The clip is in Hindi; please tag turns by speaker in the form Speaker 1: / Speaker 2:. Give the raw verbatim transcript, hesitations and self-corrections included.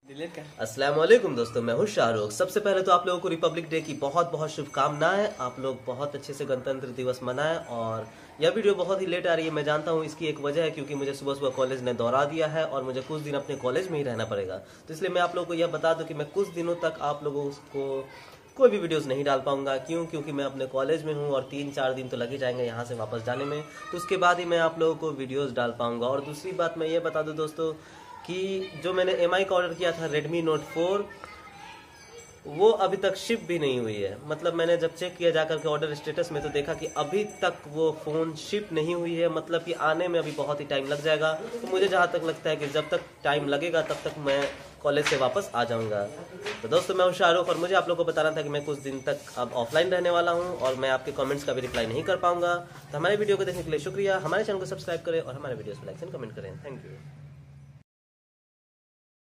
Speaker 1: अस्सलाम वालेकुम दोस्तों, मैं हूं शाहरुख। सबसे पहले तो आप लोगों को रिपब्लिक डे की बहुत बहुत शुभकामनाएं। आप लोग बहुत अच्छे से गणतंत्र दिवस मनाएं। और यह वीडियो बहुत ही लेट आ रही है, मैं जानता हूं। इसकी एक वजह है क्योंकि मुझे सुबह सुबह कॉलेज ने दौड़ा दिया है और मुझे कुछ दिन अपने कॉलेज में ही रहना पड़ेगा। तो इसलिए मैं आप लोगों को यह बता दूं कि मैं कुछ दिनों तक आप लोगों को कोई भी वीडियोस नहीं डाल पाऊंगा। क्यों? क्योंकि मैं अपने कॉलेज में हूं और तीन चार दिन तो लग ही जाएंगे यहाँ से वापस जाने में। तो उसके बाद ही मैं आप लोगों को वीडियोस डाल पाऊंगा। और दूसरी बात मैं ये बता दूं दोस्तों कि जो मैंने एम आई का ऑर्डर किया था रेडमी नोट फोर, वो अभी तक शिप भी नहीं हुई है। मतलब मैंने जब चेक किया जाकर के ऑर्डर स्टेटस में तो देखा कि अभी तक वो फ़ोन शिप नहीं हुई है। मतलब कि आने में अभी बहुत ही टाइम लग जाएगा। तो मुझे जहाँ तक लगता है कि जब तक टाइम लगेगा तब तक मैं कॉलेज से वापस आ जाऊँगा। तो दोस्तों, मैं हूँ शाहरुख और मुझे आप लोगों को बताना था कि मैं कुछ दिन तक अब ऑफलाइन रहने वाला हूँ और मैं आपके कमेंट्स का भी रिप्लाई नहीं कर पाऊँगा। तो हमारे वीडियो को देखने के लिए शुक्रिया। हमारे चैनल को सब्सक्राइब करें और हमारे वीडियोस को लाइक एंड कमेंट करें। Thank you.